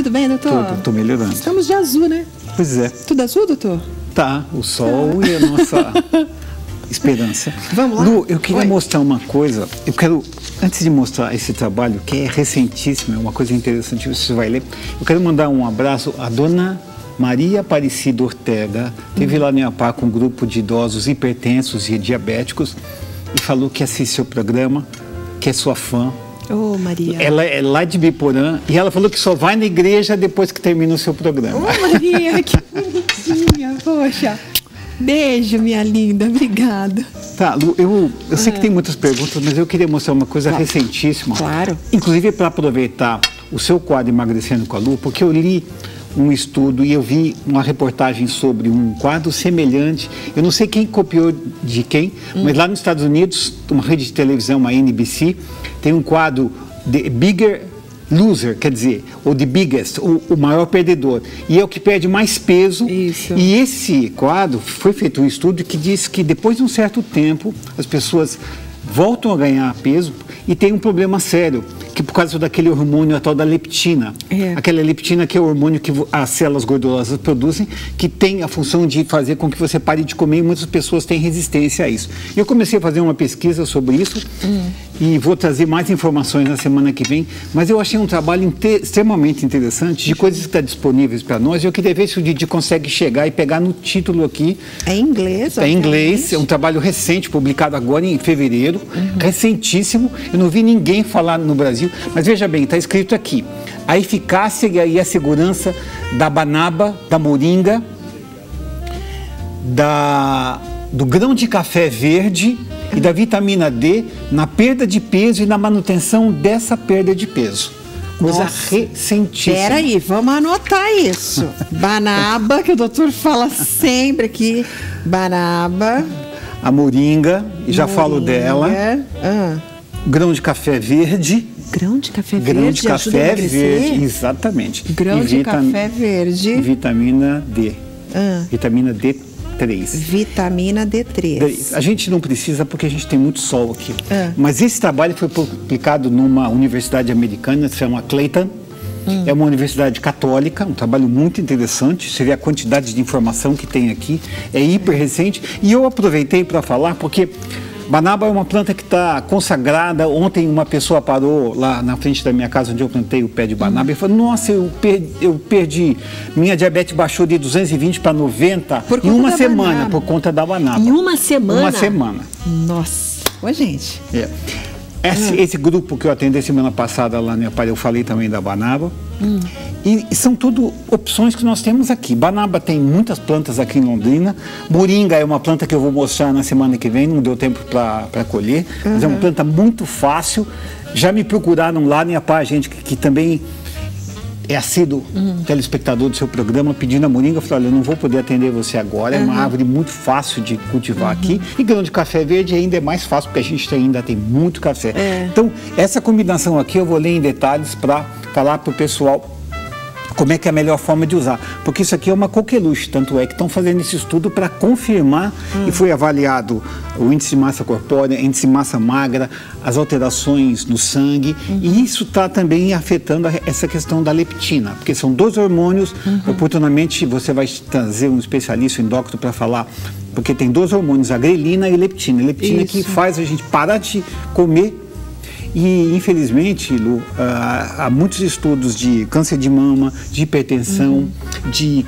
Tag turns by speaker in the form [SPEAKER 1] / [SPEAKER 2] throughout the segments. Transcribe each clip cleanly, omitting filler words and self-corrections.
[SPEAKER 1] Tudo bem, doutor?
[SPEAKER 2] Tudo, tô melhorando.
[SPEAKER 1] Estamos de azul, né?
[SPEAKER 2] Pois é.
[SPEAKER 1] Tudo azul, doutor?
[SPEAKER 2] Tá, o sol e a nossa esperança.
[SPEAKER 1] Vamos lá?
[SPEAKER 2] Lu, eu queria mostrar uma coisa. Eu quero, antes de mostrar esse trabalho, que é recentíssimo, é uma coisa interessante, você vai ler. Eu quero mandar um abraço à dona Maria Aparecida Ortega. Teve lá no Iapá com um grupo de idosos hipertensos e diabéticos e falou que assiste seu programa, que é sua fã.
[SPEAKER 1] Ô, Maria.
[SPEAKER 2] Ela é lá de Biporã e ela falou que só vai na igreja depois que termina o seu programa.
[SPEAKER 1] Ô, Maria, que bonitinha, poxa. Beijo, minha linda, obrigada.
[SPEAKER 2] Tá, Lu, eu sei que tem muitas perguntas, mas eu queria mostrar uma coisa recentíssima.
[SPEAKER 1] Claro.
[SPEAKER 2] Inclusive para aproveitar o seu quadro Emagrecendo com a Lu, porque eu li um estudo e eu vi uma reportagem sobre um quadro semelhante. Eu não sei quem copiou de quem, mas lá nos Estados Unidos, uma rede de televisão, a NBC, tem um quadro The Bigger Loser, quer dizer, ou The Biggest, o maior perdedor. E é o que perde mais peso.
[SPEAKER 1] Isso.
[SPEAKER 2] E esse quadro, foi feito um estudo que diz que depois de um certo tempo, as pessoas voltam a ganhar peso e tem um problema sério, que por causa daquele hormônio, a tal da leptina. Aquela leptina que é o hormônio que as células gordurosas produzem, que tem a função de fazer com que você pare de comer, e muitas pessoas têm resistência a isso. E eu comecei a fazer uma pesquisa sobre isso e vou trazer mais informações na semana que vem, mas eu achei um trabalho extremamente interessante, de coisas que estão disponíveis para nós, e eu queria ver se o Didi consegue chegar e pegar no título aqui.
[SPEAKER 1] É em inglês,
[SPEAKER 2] É em inglês, é um trabalho recente, publicado agora em fevereiro, recentíssimo. Eu não vi ninguém falar no Brasil, mas veja bem, está escrito aqui: a eficácia e a segurança da banaba, da moringa, do grão de café verde e da vitamina D na perda de peso e na manutenção dessa perda de peso. Coisa recentíssima.
[SPEAKER 1] Peraí, vamos anotar isso. Banaba, que o doutor fala sempre aqui. Banaba.
[SPEAKER 2] A moringa, já falo dela. Grão de café verde.
[SPEAKER 1] Grão de café verde?
[SPEAKER 2] Grão de café verde, exatamente.
[SPEAKER 1] Grão de café verde.
[SPEAKER 2] Vitamina D. Vitamina D3.
[SPEAKER 1] Vitamina D3.
[SPEAKER 2] A gente não precisa porque a gente tem muito sol aqui. Mas esse trabalho foi publicado numa universidade americana, se chama Clayton. É uma universidade católica, um trabalho muito interessante. Você vê a quantidade de informação que tem aqui, é hiper recente. E eu aproveitei para falar porque banaba é uma planta que está consagrada. Ontem uma pessoa parou lá na frente da minha casa, onde eu plantei o pé de banaba, e falou: nossa, eu perdi, minha diabetes baixou de 220 para 90 em uma semana, por conta da banaba.
[SPEAKER 1] Em uma semana?
[SPEAKER 2] Uma semana.
[SPEAKER 1] Nossa. Oi, gente.
[SPEAKER 2] Esse grupo que eu atendi semana passada lá no Iapá, eu falei também da banaba. E são tudo opções que nós temos aqui. Banaba tem muitas plantas aqui em Londrina. Moringa é uma planta que eu vou mostrar na semana que vem, não deu tempo para colher. Mas é uma planta muito fácil. Já me procuraram lá no Iapá, gente que também é assíduo telespectador do seu programa, pedindo a moringa. Eu falei: olha, eu não vou poder atender você agora, é uma árvore muito fácil de cultivar aqui. E grão de café verde ainda é mais fácil, porque a gente ainda tem muito café. Então, essa combinação aqui eu vou ler em detalhes para falar para o pessoal como é que é a melhor forma de usar. Porque isso aqui é uma coqueluche, tanto é que estão fazendo esse estudo para confirmar, e foi avaliado o índice de massa corpórea, índice de massa magra, as alterações no sangue, e isso está também afetando essa questão da leptina, porque são dois hormônios. Oportunamente você vai trazer um especialista, um endócrino, para falar, porque tem dois hormônios, a grelina e a leptina. A leptina que faz a gente parar de comer. E, infelizmente, Lu, há muitos estudos de câncer de mama, de hipertensão, de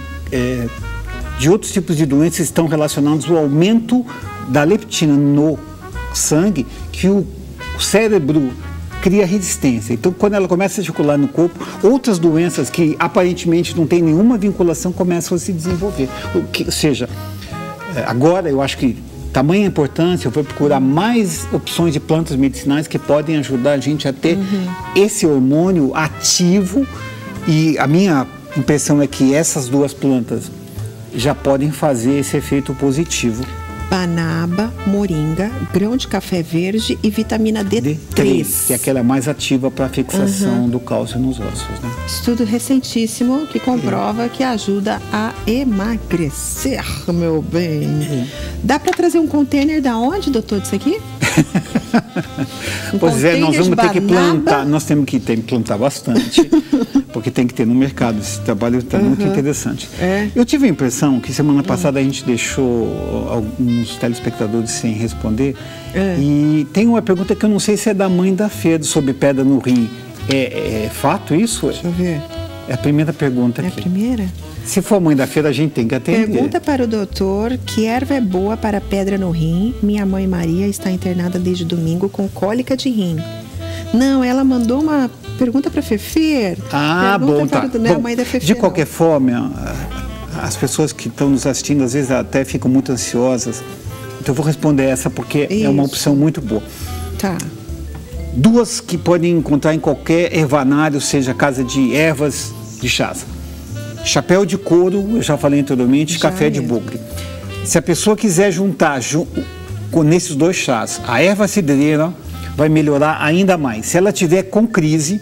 [SPEAKER 2] outros tipos de doenças que estão relacionados ao aumento da leptina no sangue, que o cérebro cria resistência. Então, quando ela começa a circular no corpo, outras doenças que aparentemente não têm nenhuma vinculação começam a se desenvolver. Ou seja, agora eu acho que tamanha importância, eu vou procurar mais opções de plantas medicinais que podem ajudar a gente a ter esse hormônio ativo. E a minha impressão é que essas duas plantas já podem fazer esse efeito positivo.
[SPEAKER 1] Banaba, moringa, grão de café verde e vitamina D3.
[SPEAKER 2] Que é aquela mais ativa para a fixação do cálcio nos ossos, né?
[SPEAKER 1] Estudo recentíssimo que comprova que ajuda a emagrecer, meu bem. Dá para trazer um container da onde, doutor, disso aqui?
[SPEAKER 2] Pois é, nós vamos ter que plantar, nós temos que plantar bastante. porque tem que ter no mercado. Esse trabalho está muito interessante. Eu tive a impressão que semana passada a gente deixou alguns telespectadores sem responder. E tem uma pergunta que eu não sei se é da mãe da Fê, sobre pedra no rim. É fato isso?
[SPEAKER 1] Deixa eu ver.
[SPEAKER 2] É a primeira pergunta aqui.
[SPEAKER 1] É a primeira?
[SPEAKER 2] Se for mãe da Fê, a gente tem que atender.
[SPEAKER 1] Pergunta para o doutor: que erva é boa para pedra no rim? Minha mãe Maria está internada desde domingo com cólica de rim. Não, ela mandou uma pergunta para a Fefer.
[SPEAKER 2] Bom, tá.
[SPEAKER 1] Não, mãe da Fefer,
[SPEAKER 2] de qualquer forma, as pessoas que estão nos assistindo, às vezes até ficam muito ansiosas. Então eu vou responder essa porque é uma opção muito boa.
[SPEAKER 1] Tá.
[SPEAKER 2] Duas que podem encontrar em qualquer ervanário, seja casa de ervas, de chás. Chapéu de couro, eu já falei anteriormente, café de bugre. Se a pessoa quiser juntar nesses dois chás, a erva cidreira vai melhorar ainda mais. Se ela tiver com crise,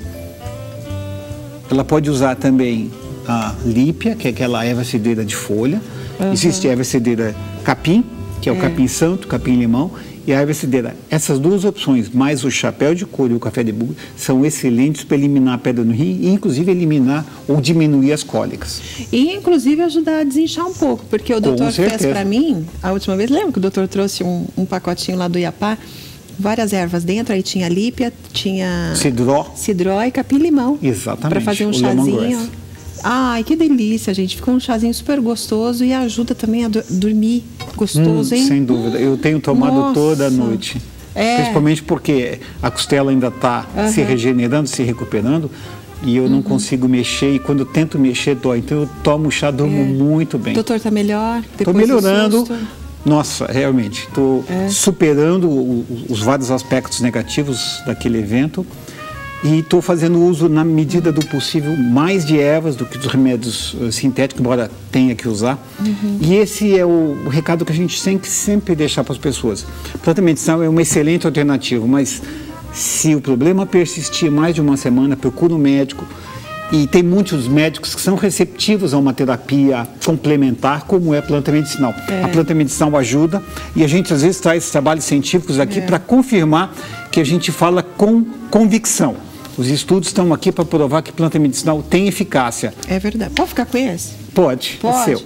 [SPEAKER 2] ela pode usar também a lípia, que é aquela erva cidreira de folha. Existe a erva cidreira capim, que é o capim santo, capim limão, e a erva cidreira. Essas duas opções, mais o chapéu de couro e o café de bugre, são excelentes para eliminar a pedra no rim e, inclusive, eliminar ou diminuir as cólicas.
[SPEAKER 1] E, inclusive, ajudar a desinchar um pouco, porque o doutor fez para mim, a última vez, lembra que o doutor trouxe um pacotinho lá do Iapá, várias ervas dentro, aí tinha lípia, tinha cidró e capim-limão.
[SPEAKER 2] Exatamente.
[SPEAKER 1] Para fazer um chazinho. Ai, que delícia, gente. Ficou um chazinho super gostoso e ajuda também a dormir gostoso, hein?
[SPEAKER 2] Sem dúvida. Eu tenho tomado toda a noite. Principalmente porque a costela ainda está se regenerando, se recuperando. E eu não consigo mexer. E quando eu tento mexer, dói. Então eu tomo o chá, durmo muito bem.
[SPEAKER 1] Doutor, está melhor?
[SPEAKER 2] Estou melhorando. Nossa, realmente. Estou superando os vários aspectos negativos daquele evento. E estou fazendo uso, na medida do possível, mais de ervas do que dos remédios sintéticos, embora tenha que usar. E esse é o recado que a gente tem que sempre deixar para as pessoas. Planta medicinal é uma excelente alternativa, mas se o problema persistir mais de uma semana, procura um médico. E tem muitos médicos que são receptivos a uma terapia complementar, como é a planta medicinal. A planta medicinal ajuda e a gente às vezes traz trabalhos científicos aqui para confirmar que a gente fala com convicção. Os estudos estão aqui para provar que planta medicinal tem eficácia.
[SPEAKER 1] É verdade. Pode ficar com esse?
[SPEAKER 2] Pode. É seu.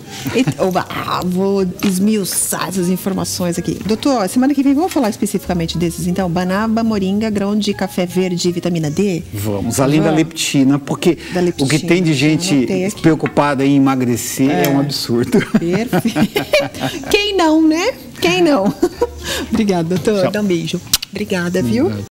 [SPEAKER 1] Vou esmiuçar essas informações aqui. Doutor, semana que vem vamos falar especificamente desses, então. Banaba, moringa, grão de café verde e vitamina D?
[SPEAKER 2] Vamos, além da leptina, porque o que tem de gente preocupada em emagrecer é um absurdo.
[SPEAKER 1] Perfeito. Quem não, né? Quem não? Obrigada, doutor. Dá um beijo. Obrigada, viu?